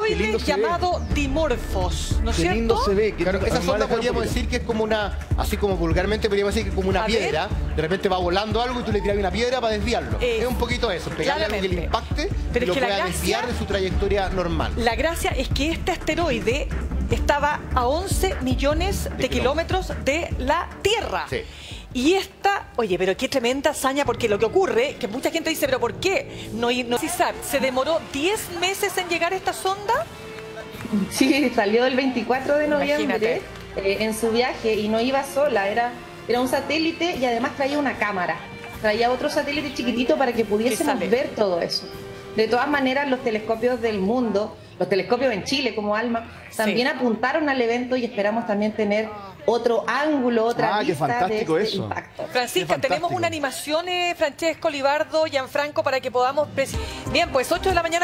llamado Dimorphos, ¿no es cierto? Qué lindo se ve. Claro, esa sonda podríamos decir que es como una, así como vulgarmente podríamos decir que es como una piedra. De repente va volando algo y tú le tiras una piedra para desviarlo. Es un poquito eso, pegarle algo que le impacte y lo pueda desviar de su trayectoria normal. La gracia es que este asteroide estaba a 11 millones de kilómetros de la Tierra. Sí. Y esta, oye, pero qué tremenda hazaña, porque lo que ocurre, que mucha gente dice, pero ¿por qué? No se sabe, ¿se demoró 10 meses en llegar esta sonda? Sí, salió el 24 de noviembre en su viaje y no iba sola, era un satélite y además traía una cámara. Traía otro satélite chiquitito para que pudiésemos ver todo eso. De todas maneras, los telescopios del mundo, los telescopios en Chile como ALMA, también apuntaron al evento y esperamos también tener otro ángulo, otra vista de este impacto. Francisca, tenemos una animación, Francesco, Libardo, Gianfranco, para que podamos... Bien, pues 8 de la mañana.